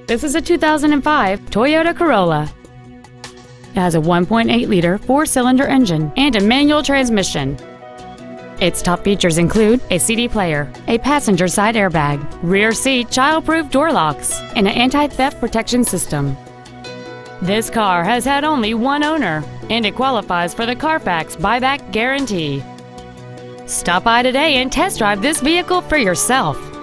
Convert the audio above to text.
This is a 2005 Toyota Corolla. It has a 1.8-liter four-cylinder engine and a manual transmission. Its top features include a CD player, a passenger side airbag, rear seat child-proof door locks, and an anti-theft protection system. This car has had only one owner, and it qualifies for the Carfax buyback guarantee. Stop by today and test drive this vehicle for yourself.